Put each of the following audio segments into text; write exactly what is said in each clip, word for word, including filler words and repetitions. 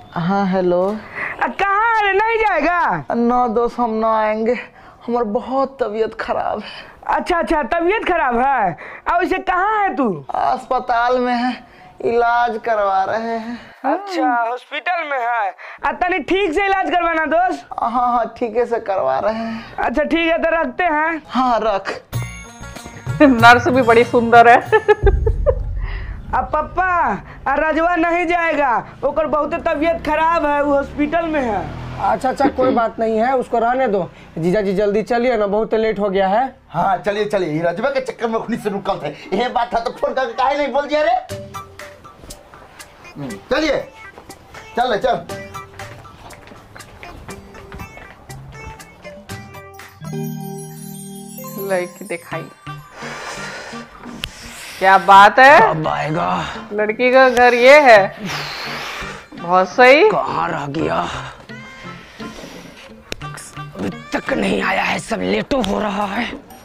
हाँ हेलो। कहाँ है? नहीं जाएगा? ना दोस्त हम ना आएंगे, हमारी बहुत तबीयत खराब है। अच्छा अच्छा तबीयत खराब है। अब इसे कहाँ है तू? अस्पताल में है, इलाज करवा रहे हैं। अच्छा हॉस्पिटल में है। अतनी ठीक से इलाज करवाना दोस्त। हाँ हाँ ठीक से करवा रहे हैं। अच्छा ठीक है तो रखते हैं। हाँ रख। नर्स भी बड़ी सुंदर है। अब पप्पा रजवा नहीं जाएगा, ओकर बहुत तबीयत खराब है, वो हॉस्पिटल में है। अच्छा अच्छा कोई बात नहीं है, उसको रहने दो। जीजा जी जल्दी चलिए ना, बहुत लेट हो गया है। हाँ चलिए चलिए, रजवा के चक्कर में खुद से रुका थे। यह बात था तो फोन करके काहे नहीं बोल दिया रे। चलिए चल ले चल। लड़की दिखाई, क्या बात है। अब आएगा। लड़की का घर ये है, बहुत सही। कहाँ रह गया? अभी तक नहीं आया है, सब लेटो हो रहा है।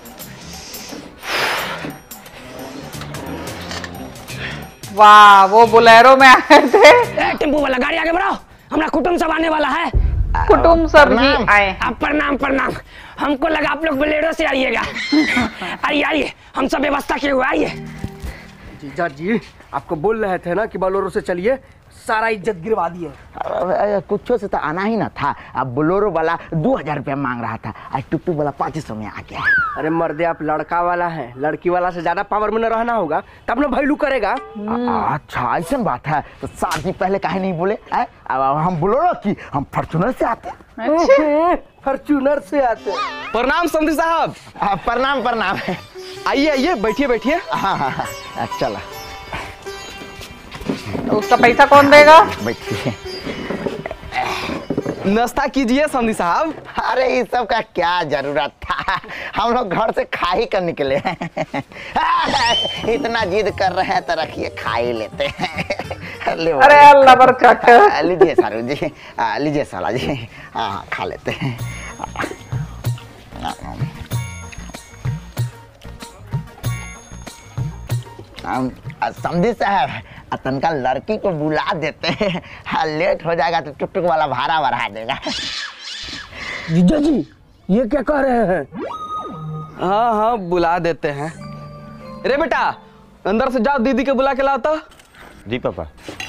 वाह वो बोलेरो में आए थे। टेम्पो वाला गाड़ी आगे बढ़ाओ, हमारा कुटुंब सब आने वाला है। कुटुंब सब ही आए। आप प्रणाम प्रणाम, हमको लगा आप लोग बोलेरो से आइएगा। आइए आइए, हम सब व्यवस्था किए हुए, आइए। जीजा जी आपको बोल रहे थे ना कि बोलेरो से चलिए, सारा इज्जत गिरवा दिए। कुछ से तो आना ही ना था। अब बोलेरो वाला दो हजार रुपया मांग रहा था, आज टुकटुक वाला पाँच सौ में आ गया। अरे मर्दे आप लड़का वाला है, लड़की वाला से ज्यादा पावर में न रहना होगा तब ना वैल्यू करेगा। अच्छा ऐसा बात है, तो शादी पहले काहे नहीं बोले? अब हम बोलेरो की हम फॉर्च्यूनर से आते हैं। फॉर्च्यूनर से आते हैं। प्रणाम समधी साहब। प्रणाम प्रणाम। आइए आइए बैठिए बैठिए। हाँ हाँ हाँ चला। तो उसका पैसा कौन देगा? बैठिए। नाश्ता कीजिए समधी साहब। अरे इस सब का क्या जरूरत था, हम लोग घर से खा ही कर निकले हैं। इतना जिद कर रहे हैं तो रखिए खा ही लेते हैं। अरे अल्लाह पर चट। लीजिए सारू जी, लीजिए साला जी। हाँ खा लेते हैं। समझी साहब तनका लड़की को बुला देते हैं, हाँ लेट हो जाएगा तो टुकटुक वाला भाड़ा बढ़ा देगा। जीजा जी ये क्या कह रहे हैं? हाँ हाँ बुला देते हैं। रे बेटा अंदर से जाओ, दीदी के बुला के लाओ तो। जी पापा।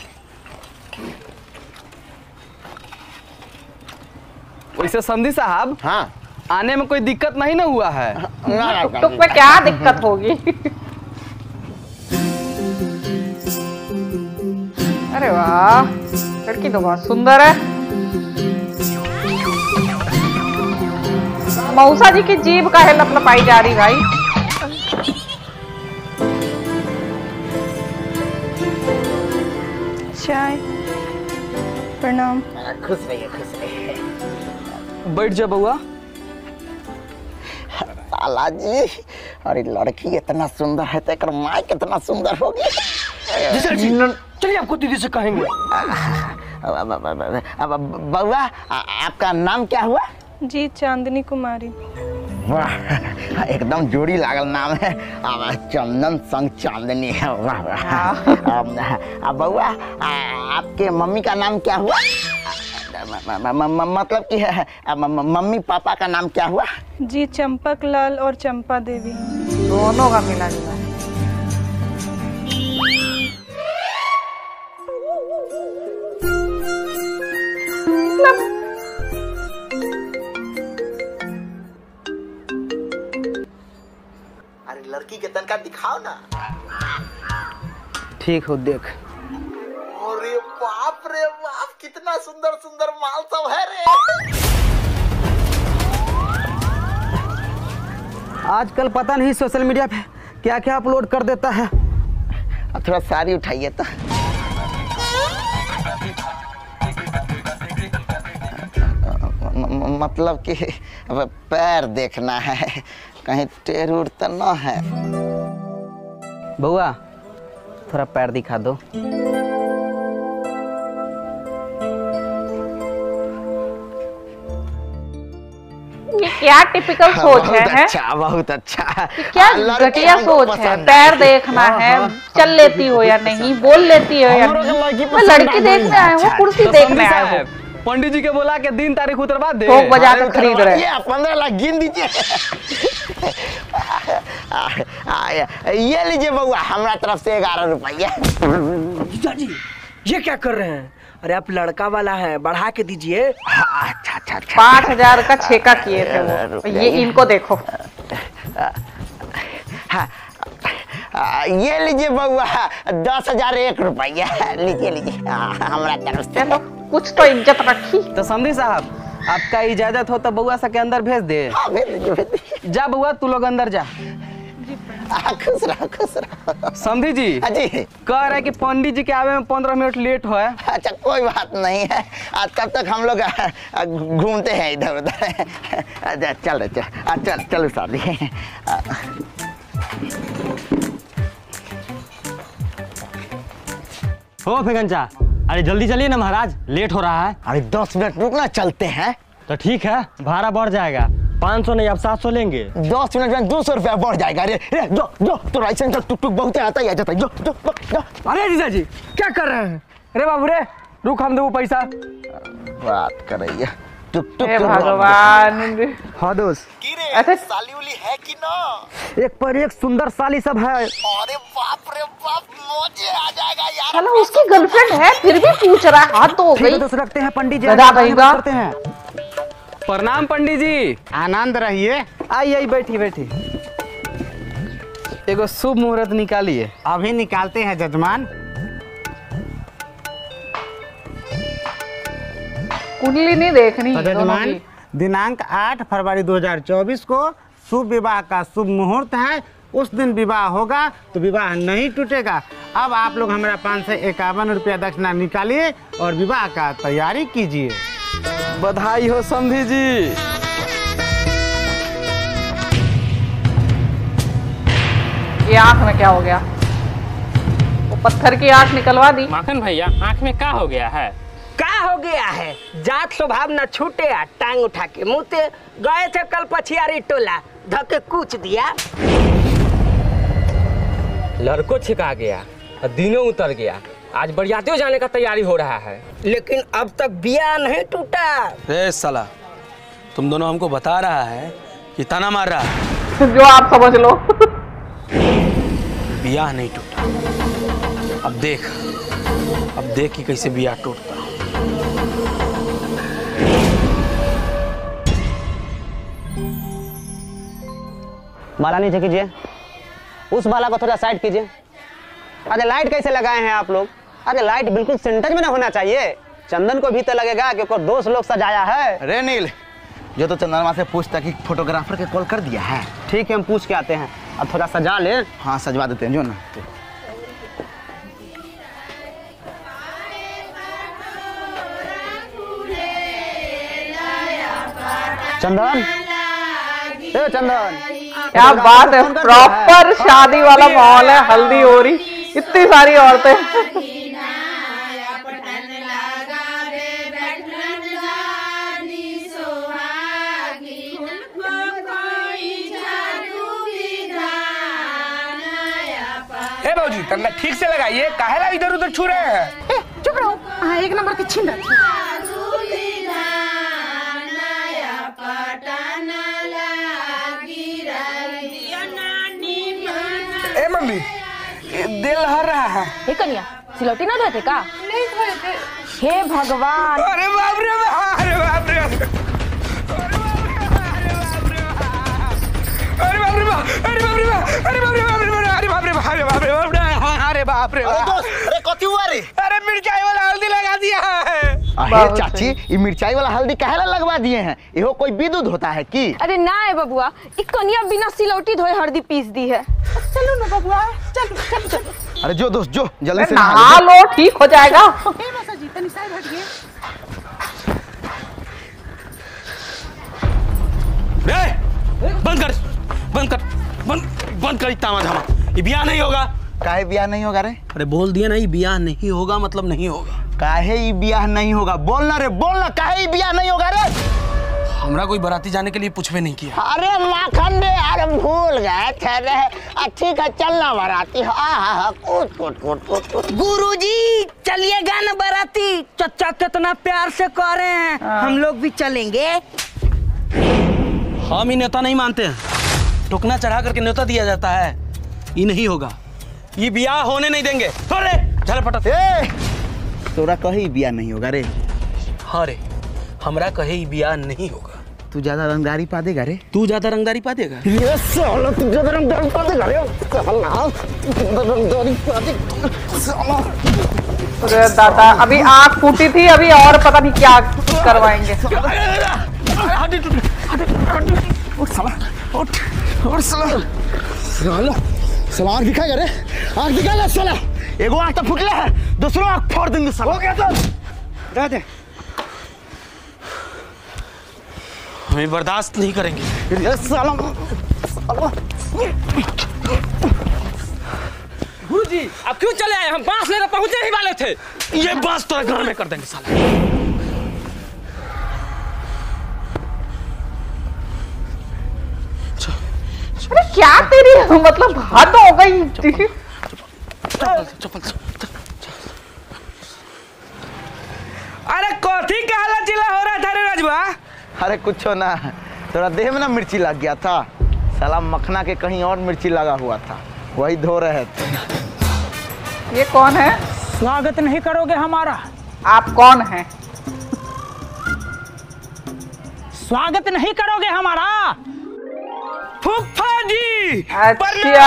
वैसे समधी साहब हाँ आने में कोई दिक्कत नहीं ना हुआ है? टुकटुक में क्या दिक्कत होगी? अरे वाह लड़की तो बहुत सुंदर है। मौसा जी की जीभ का है लपलपाई जा रही भाई। चाय। प्रणाम। खुश रहिए खुश रहिए। बैठ जा बउआ। साला जी अरे लड़की इतना सुंदर है तो एक माँ कितना सुंदर होगी। चलिए आपको दीदी से कहेंगे। बउआ आपका नाम क्या हुआ? जी चांदनी कुमारी। वाह एकदम जोड़ी लागल नाम है। चंदन संग चांदनी है। वाह वाह। बउआ आपके मम्मी का नाम क्या हुआ? मतलब कि मम्मी पापा का नाम क्या हुआ? जी चंपक लाल और चंपा देवी। दोनों का मिला जुला है। अरे लड़की के तनका दिखाओ ना। ठीक हो देख। अरे बाप रे बाप कितना सुंदर सुंदर माल सब है रे। आजकल पता नहीं सोशल मीडिया पे क्या क्या अपलोड कर देता है। थोड़ा साड़ी उठाइए तो। मतलब कि पैर देखना है, कहीं टेढ़ उड़ तो ना है। बउआ थोड़ा पैर दिखा दो। क्या टिपिकल सोच है, बहुत है? अच्छा, बहुत अच्छा। क्या लड़के घटिया हमको सोच है। पसंद पैर देखना है, चल लेती हो या नहीं, बोल लेती हो या हमरो के नहीं। लड़की मैं पसंद लड़की आ देखने गई। आया हूँ, अच्छा, कुर्सी तो देखने समझी आया साहब, हूँ। पंडित जी के बोला के दिन तारीख उतरवा दे। ठोक बजा अरे कर खरीद रहे ये पंद्रह लाख गिन दीजिए। आ, आ, ये लीजिए बउआ, हमारा तरफ से ग्यारह रुपया। जीजा जी ये क्या कर रहे हैं? अरे आप लड़का वाला है, बढ़ा के दीजिए। हाँ, अच्छा अच्छा अच्छा। पाँच हजार का छेका किए थे वो। ये इनको देखो। हाँ, आ, ये लीजिए बउआ, दस हजार एक रुपया। लीजिए लीजिए, हाँ, हमारा तरफ से। चलो कुछ तो इज्जत रखी। तो समझी साहब, आपका इजाजत हो तो बउआ सा के अंदर भेज दे। हाँ, भेज दीजिए, भेज दीजिए। जा बउआ, तू लोग अंदर जा। आ, खुश रहो, खुश रहो। समझी जी हाँ जी, कह रहे कि पंडित जी के आवे में पंद्रह मिनट लेट हो है। अच्छा कोई बात नहीं है। आज कब तक हम लोग आ, घूमते हैं इधर उधर। अच्छा चल रहे चल, आ, चल चलो शादी। हो फिगंचा, अरे जल्दी चलिए ना महाराज, लेट हो रहा है। अरे दस मिनट रुकना, चलते हैं। तो ठीक है, भाड़ा बढ़ जाएगा, पाँच सौ नहीं अब सात सौ लेंगे। दस मिनट में दो सौ रुपया बढ़ जाएगा। रे रे जो जो तो राइसन टुक टुक बहुत आता ही आ जाता है। जो जो जो, जो। अरे जीजा जी क्या कर रहे हैं? अरे बाबू रे रुक, हम दो पैसा। बात कर रही है टुक टुक। हे भगवान। हाँ दोस्त, अच्छा साली उली है कि ना? एक पर एक सुंदर साली सब है। अरे बाप रे बाप, मौजे आ जाएगा यार। चलो उसकी गर्लफ्रेंड है फिर भी पूछ रहा है। हाथ तो हो गई। तो रखते हैं पंडित जी, गधा बहेगा। करते हैं। प्रणाम पंडित जी। आनंद रहिए। आई आई बैठी बैठी। एगो शुभ मुहूर्त निकालिए। अभी निकालते हैं जजमान। कुंडली नहीं देखनी तो दोनों जजमान, की। दिनांक आठ फरवरी दो हज़ार चौबीस को शुभ विवाह का शुभ मुहूर्त है। उस दिन विवाह होगा तो विवाह नहीं टूटेगा। अब आप लोग हमारा पाँच सौ इक्यावन रुपया दक्षिणा निकालिए और विवाह का तैयारी कीजिए। बधाई हो समधी जी। ये आंख में क्या हो गया? वो पत्थर की आंख निकलवा दी। माखन भैया, आँख में क्या हो गया है? क्या हो गया है? जात स्वभाव न छूटे, टांग उठा के मुँहते गए थे कल पछियारी टोला, धके कूच दिया। लड़को छिका गया, दिनों उतर गया, आज बरियातियों जाने का तैयारी हो रहा है। लेकिन अब तक बिया नहीं टूटा। रे साला, तुम दोनों हमको बता रहा है कि ताना मार रहा है। जो आप समझ लो। बियाह नहीं टूटा। अब देख, अब देख कि कैसे बियाह टूटता। माला नीचे कीजिए, उस माला को थोड़ा साइड कीजिए। अरे लाइट कैसे लगाए हैं आप लोग? अरे लाइट बिल्कुल सेंटर में ना होना चाहिए। चंदन को भी तो लगेगा कि कोई दोस्त लोग सजाया है। अरे नील, जो तो चंदनमा से पूछता कि फोटोग्राफर के कॉल कर दिया है। ठीक है, हम पूछ के आते हैं। अब थोड़ा सजा ले। हाँ सजवा देते हैं, जो ना। चंदन, ए चंदन, क्या बात है, प्रॉपर शादी वाला माहौल है। हल्दी हो रही, इतनी सारी औरतें। हे बाबूजी, तन्ना ठीक से लगाइए, काहेला इधर उधर छू रहे हैं? चुप रहो। हाँ, एक नंबर की छीन रखी। ए मम्मी, दिल हर रहा है। हे कन्या, सिलौटी ना धोए थे का? नहीं धोए थे। हे भगवान। अरे बाप रे बाप, अरे बाप रे बाप, अरे बाप रे बाप, अरे बाप रे बाप, अरे बाप रे बाप, अरे बाप रे बाप, अरे बाप रे बाप, अरे बाप रे अरे बाप। दोस्त, अरे कथी हुआ रे? अरे मिर्चाई वाला हल्दी लगा दिया है। अरे चाची, ये मिर्चाई वाला हल्दी काहेला लगवा दिए हैं? इहो कोई विद्युत होता है की? अरे ना है बबुआ, एक कन्या बिना सिलौटी धोए हल्दी पीस दी है। चलो ना बबुआ, चल चल चल। अरे जो दोस्त जो, जल्दी से नहा लो, ठीक हो जाएगा। बंद कर, बंद कर, बंद बंद कर इतना धामा। ये बियाह नहीं होगा। काहे बियाह नहीं होगा रे? अरे बोल दिया ना, ये बियाह नहीं होगा मतलब नहीं होगा। काहे ये बियाह नहीं होगा? बोलना रे, बोलना, काहे ये बियाह नहीं होगा रे? हमरा कोई बाराती जाने के लिए पूछवे नहीं किया। अरे माखन रे, अरे भूल गए थे रे। ठीक है चलना बाराती। हाँ हाँ हाँ कूद कूद कूद कूद कूद। गुरुजी चलिएगा ना बाराती, चचा कितना प्यार से कह रहे हैं, हम लोग भी चलेंगे। हम ही नेता नहीं मानते हैं, टोकना चढ़ा करके न्योता दिया जाता है, ये नहीं होगा, ये ब्याह होने नहीं देंगे। चल पटक। तोरा कहीं ब्याह नहीं होगा रे। हाँ रे, हमरा कहे ये ब्याह नहीं होगा। तू ज्यादा रंगदारी पा देगा रे। तू ज्यादा रंगदारी पा देगा। ये साला तू ज्यादा रंगदारी पा देगा रे। साला रंगदारी पा देगा साला। अरे दादा अभी आँख फूटी थी, अभी और पता नहीं क्या करवाएंगे। उठ साला, उठ उठ साला। साला साला आँख दिखाएगा रे, आँख दिखाएगा साला। एगो आँख तो फुटले है, दूसरो आँख फोड़ देंगे साला। हो गया तो दे दे। हमें बर्दाश्त नहीं करेंगे। ये साला साला। गुरुजी अब क्यों चले आए? हम बांस लेकर पहुंचने ही वाले थे। ये बांस तो घर में कर देंगे साला। अरे क्या तेरी मतलब हद हो गई। अरे कथी का हाला चिल्ला हो रहा था रे रजवा? अरे कुछ ना, थोड़ा देह में ना मिर्ची लग गया था साला। मखना के कहीं और मिर्ची लगा हुआ था, वही धो रहे थे। ये कौन है? स्वागत नहीं करोगे हमारा? आप कौन हैं? स्वागत नहीं करोगे हमारा? फूफा जी। अच्छा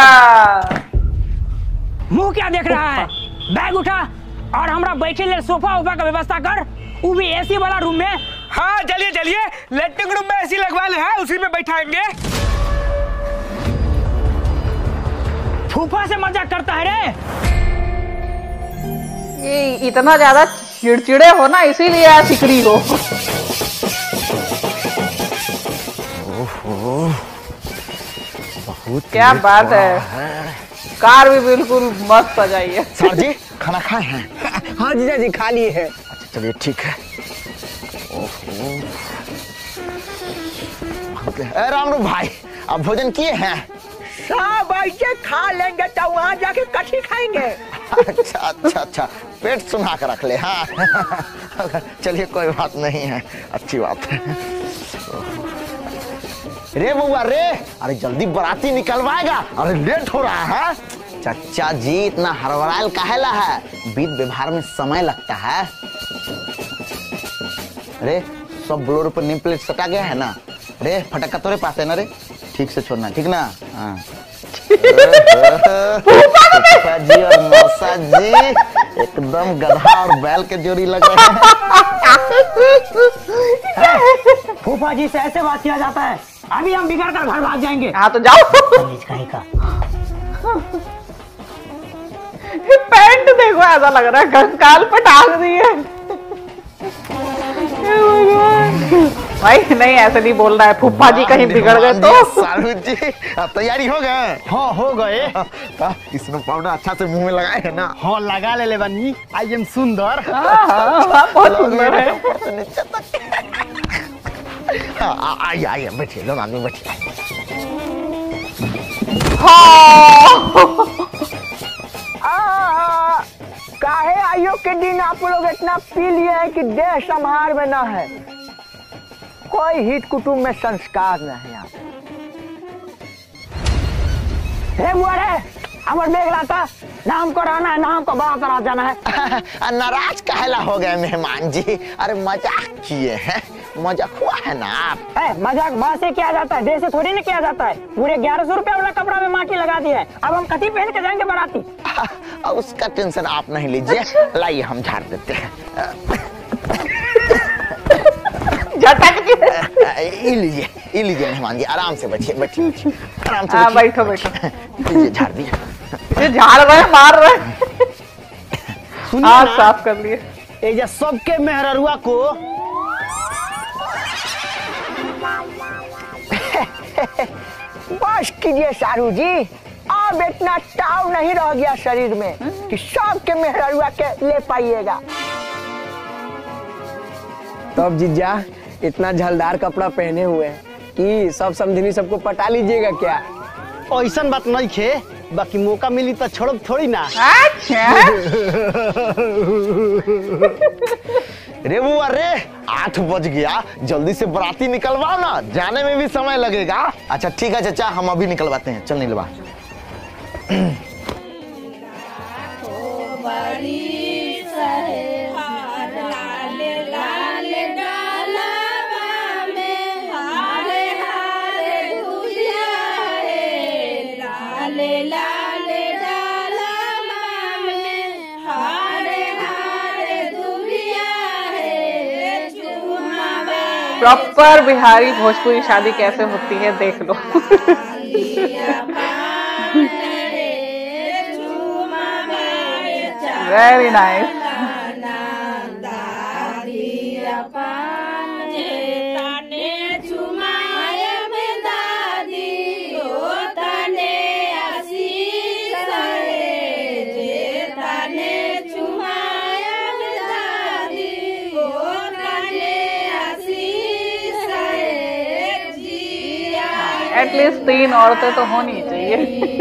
मुंह क्या देख रहा है? बैग उठा और हमरा बैठे ले सोफा उफा का व्यवस्था कर, वो भी एसी वाला रूम में। हाँ चलिए चलिए, लेटरिंग रूम में एसी लगवा ले, है उसी में बैठाएंगे। फूफा से मजाक करता है रे। ये इतना ज्यादा चिड़चिड़े हो ना, इसीलिए आप सिकरी हो। ओहो बहुत क्या बात है, कार भी बिल्कुल मस्त सजाई है। सर जी खाना खाए हैं? हाँ जीजा जी खा लिए है। अच्छा चलिए ठीक है। ओहो ए रामरू भाई, आप भोजन किए हैं? सब ऐसे खा लेंगे तो वहाँ जाके कथी खाएंगे? अच्छा अच्छा अच्छा, पेट सुना कर रख ले। हाँ चलिए कोई बात नहीं है, अच्छी बात है। रे बुआ रे, अरे जल्दी बाराती निकलवाएगा, अरे लेट हो रहा है। चाचा जी इतना हड़बड़ायल काहेला है, बीत व्यवहार में समय लगता है। अरे सब ब्लोर पर नेम प्लेट सटा गया है ना रे? फटक्का तोरे पास है ना रे? ठीक से छोड़ना, ठीक ना? हाँ जी और मौसा जी एकदम गधा और बैल के जोड़ी लग रहे हैं। फूफा जी से ऐसे बात किया जाता है? अभी हम बिगड़ कर घर भाग जाएंगे। हाँ तो जाओ। का पैंट देखो ऐसा लग रहा है कंकाल पे टांग दी है। भाई नहीं ऐसे नहीं बोल रहा है, फूफा जी कहीं बिगड़ गए तो। सारू जी तैयारी हो गए? हाँ हो गए। इसमें पाउडर अच्छा से मुंह में लगाए है ना? हाँ लगा ले ले बनी। आई एम सुंदर। हाँ बहुत सुंदर है। आइए आइए बैठिए, लोग आगे बैठिए। काहे आइयो के दिन आप लोग इतना पी लिए हैं कि देह संहार में ना है। कोई हित कुटुंब में संस्कार नहीं है। हे मुआरे, हमर मेघ लाता ना हमको रहना है ना हमको बारात रात जाना है। नाराज काहेला हो गए मेहमान जी? अरे मजाक किए हैं, मजाक हुआ है ना आप। ए, मजाक बात से किया जाता है, देह से थोड़ी ना किया जाता है। पूरे ग्यारह सौ रुपया वाला कपड़ा में माटी लगा दी है, अब हम कथी पहन के जाएंगे बाराती? उसका टेंशन आप नहीं लीजिए, लाइए हम झाड़ देते हैं। ये लीजिए ये लीजिए मेहमान जी, आराम से बैठिए बैठिए आराम से बैठो बैठो। लीजिए झाड़ दिए। झाड़ रहे मार रहे। हाथ साफ कर लिए। ये सबके मेहररुआ को बस कीजिए सारू जी, अब इतना ताव नहीं रह गया शरीर में कि सबके मेहररुआ के ले पाइएगा। तब जीजा इतना झलदार कपड़ा पहने हुए हैं कि सब समझनी सबको पटा लीजिएगा क्या? ऐसा बात नहीं खे, बाकी मौका मिली तो छोड़ो थोड़ी ना। रे वो अरे आठ बज गया, जल्दी से बराती निकलवाओ ना, जाने में भी समय लगेगा। अच्छा ठीक है चाचा, हम अभी निकलवाते हैं, चल निकलवा। प्रॉपर बिहारी भोजपुरी शादी कैसे होती है देख लो। Very nice. एटलीस्ट तीन औरतें तो होनी चाहिए।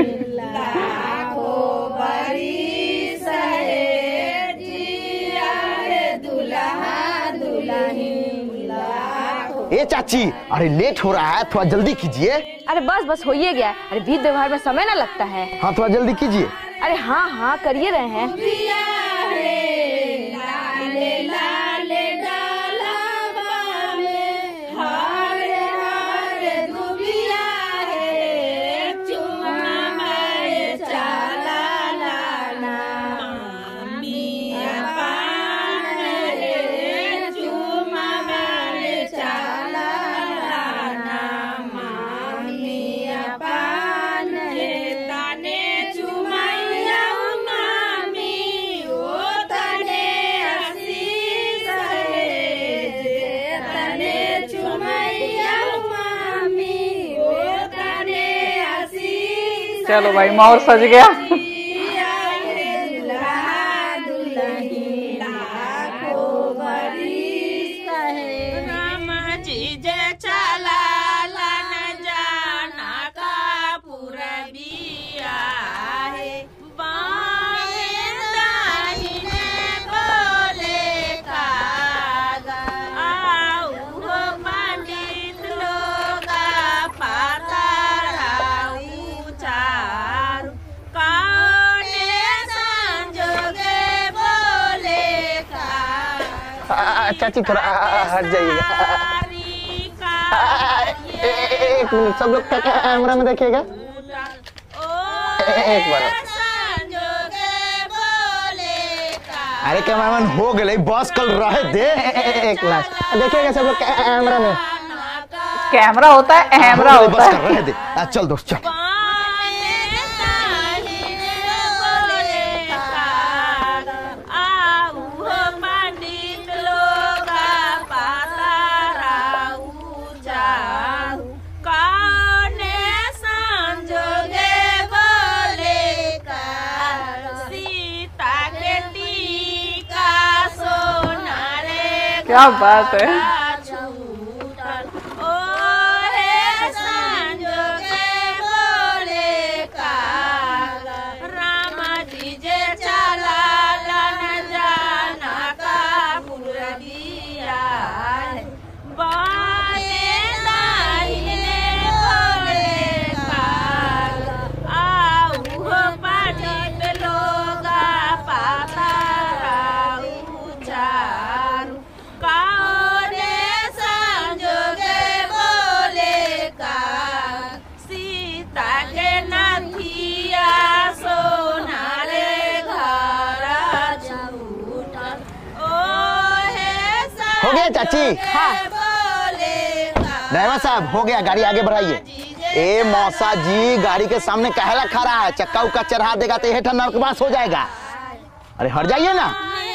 ए चाची, अरे लेट हो रहा है, थोड़ा जल्दी कीजिए। अरे बस बस हो ही गया है। अरे विध व्यवहार में समय ना लगता है। हाँ थोड़ा जल्दी कीजिए। अरे हाँ हाँ करिए रहे हैं। चलो भाई मोर सज गया। चाची थोड़ा हट जाइएगा। एक मिनट, सब लोग कैमरा में देखिएगा। एक बार। अरे कैमरामैन हो गए, बस कल रहे दे। एक लाख देखिएगा सब लोग कैमरा में। कैमरा होता है, कैमरा होता है। रहे दे। चल दोस्त चल। क्या बात है। हो गया चाची? हाँ। ड्राइवर साहब हो गया, गाड़ी आगे बढ़ाइए। ए मौसा जी, गाड़ी के सामने कहला खड़ा है, चक्का उक्का चढ़ा देगा तो हेठा नरकवास हो जाएगा। अरे हट जाइए ना।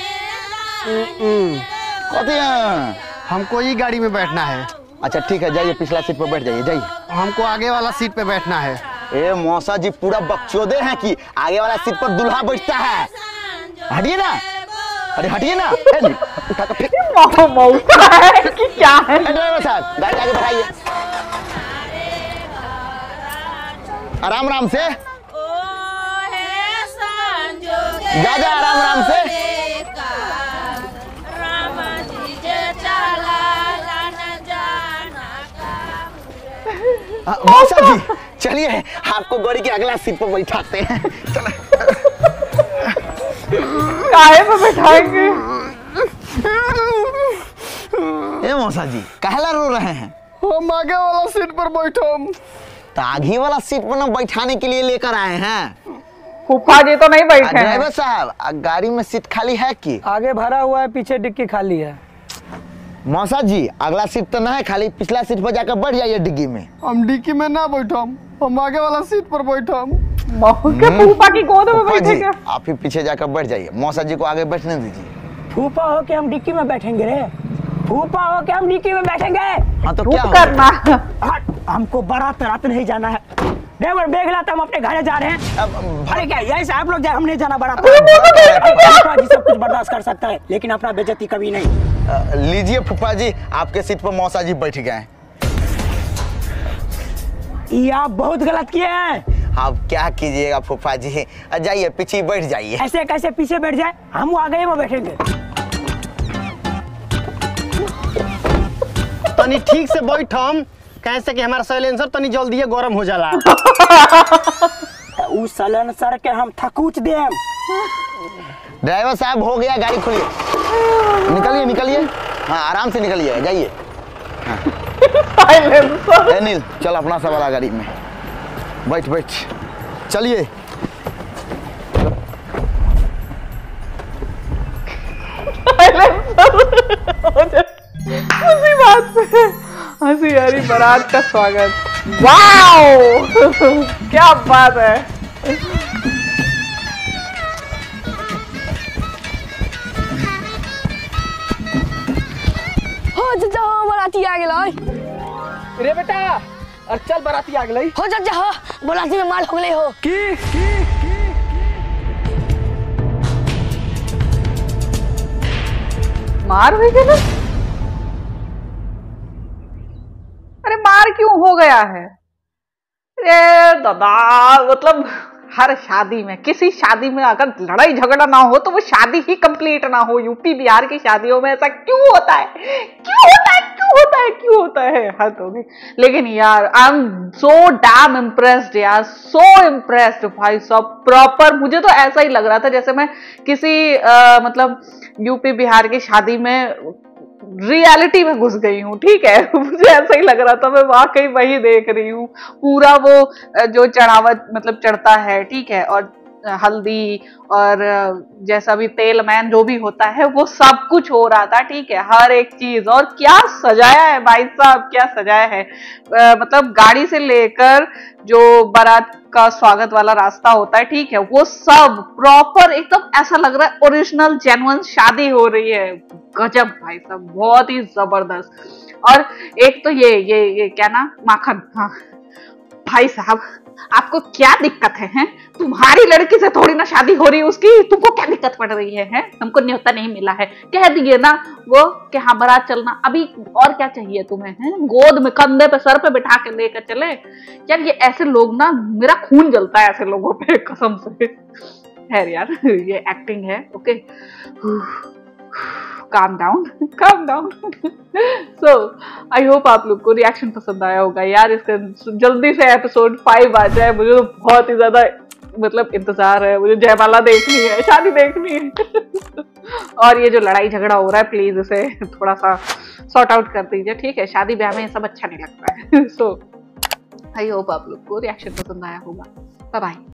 कथी है? हमको ही गाड़ी में बैठना है। अच्छा ठीक है, जाइए पिछला सीट पर बैठ जाइए, जाइए। हमको आगे वाला सीट पे बैठना है। ए मौसा जी पूरा बकचोदे हैं कि आगे वाला सीट पर दूल्हा बैठता है। हटिए ना। अरे हटिए ना। ए, नहीं, उठा कर फेंक। मौका है कि क्या है? ड्राइवर साहब गाड़ी आगे बढ़ाइए, आराम आराम से जा जा, आराम आराम से। मौसा जी चलिए, आपको गाड़ी के अगला सीट पर बैठाते हैं। काहे पे बैठाएंगे? ए मौसा जी कहला रो रहे हैं? हम आगे वाला सीट पर बैठो। तो आगे वाला सीट पर ना बैठाने के लिए लेकर आए हैं। फूफा जी तो नहीं बैठे हैं। ड्राइवर साहब गाड़ी में सीट खाली है कि? आगे भरा हुआ है, पीछे डिक्की खाली है। मौसा जी अगला सीट तो ना है खाली, पिछला सीट पर जाकर बैठ जाइए डिग्गी में। हम डिक्की में ना बैठम, हम आगे वाला सीट पर बैठम। फूफा की गोद में बैठेंगे। आप ही पीछे जाकर बैठ जाइए, मौसा जी को आगे बैठने दीजिए। फूफा हो के हम डिक्की में बैठेंगे रे, फूफा हो के हम डिक्की में बैठेंगे। हाँ तो क्या करना? हमको बारात रात नहीं जाना है। ड्राइवर बैग लाता, हम अपने घर जा रहे हैं। अरे क्या यही से आप लोग जाए, हम नहीं जाना बारात। फूफा जी सब कुछ बर्दाश्त कर सकता है, लेकिन अपना बेइज्जती कभी नहीं। लीजिए फूफा जी, आपके सीट पर मौसा जी बैठ गए। ये आप बहुत गलत किए हैं। आप क्या कीजिएगा फूफा जी, जाइए पीछे बैठ जाइए। ऐसे कैसे पीछे बैठ जाए, हम आगे में बैठेंगे। तनी ठीक से बैठम, कैसे कि हमारा साइलेंसर तनी जल्दी गरम हो जाला। उस साइलेंसर के हम थकूच देम। ड्राइवर साहब हो गया, गाड़ी खोलिए, निकलिए निकलिए। हाँ आराम से निकलिए, जाइए। हाँ। नील चल अपना सा वाला गाड़ी में बैठ बैठ, चलिए। उसी बात पे हंसी यारी बारात का स्वागत। वाओ क्या बात है। हो जा बाराती आ गेलै रे बेटा, और चल बाराती आ गेलै। हो जा हो, बाराती में माल हो गेलै हो। की की मार हुई गया? अरे मार क्यों हो गया है? अरे दादा, मतलब हर शादी में, किसी शादी में अगर लड़ाई झगड़ा ना हो तो वो शादी ही कंप्लीट ना हो। यूपी बिहार की शादियों में ऐसा क्यों होता है? क्यों होता है? क्यों होता है? क्यों होता है? हद हो गई। लेकिन यार I am so damn impressed यार, सो इम्प्रेस्ड भाई साहब। प्रॉपर मुझे तो ऐसा ही लग रहा था जैसे मैं किसी आ, मतलब यूपी बिहार की शादी में रियलिटी में घुस गई हूँ। ठीक है, मुझे ऐसा ही लग रहा था, मैं वाकई वही देख रही हूँ। पूरा वो जो चढ़ावत मतलब चढ़ता है, ठीक है, और हल्दी और जैसा भी तेल मैन जो भी होता है वो सब कुछ हो रहा था। ठीक है, हर एक चीज। और क्या सजाया है भाई साहब, क्या सजाया है। आ, मतलब गाड़ी से लेकर जो बारात का स्वागत वाला रास्ता होता है, ठीक है, वो सब प्रॉपर एकदम ऐसा लग रहा है ओरिजिनल जेन्युइन शादी हो रही है। गजब भाई साहब, बहुत ही जबरदस्त। और एक तो ये ये ये क्या ना, माखन। हाँ भाई साहब, आपको क्या दिक्कत है, हैं? तुम्हारी लड़की से थोड़ी ना शादी हो रही है उसकी, तुमको क्या दिक्कत पड़ रही है, हैं? हमको न्योता नहीं मिला है, कह दिए ना वो कि हाँ बारात चलना। अभी और क्या चाहिए तुम्हें, हैं? गोद में कंधे पे सर पे बिठा के लेकर चले। यार ये ऐसे लोग ना, मेरा खून जलता है ऐसे लोगों पे, कसम से। खैर यार, ये एक्टिंग है। Okay, calm down, calm down. So, I hope आप लोग को रिएक्शन पसंद आया होगा यार। इसका जल्दी से एपिसोड फाइव आ जाए, मुझे तो बहुत ही ज्यादा मतलब इंतजार है। मुझे जयमाला देखनी है, शादी देखनी है। और ये जो लड़ाई झगड़ा हो रहा है, प्लीज इसे थोड़ा सा सॉर्ट आउट कर दीजिए। ठीक है, शादी ब्याह में ये सब अच्छा नहीं लगता है। सो आई होप आप लोग को रिएक्शन पसंद आया होगा। Bye bye.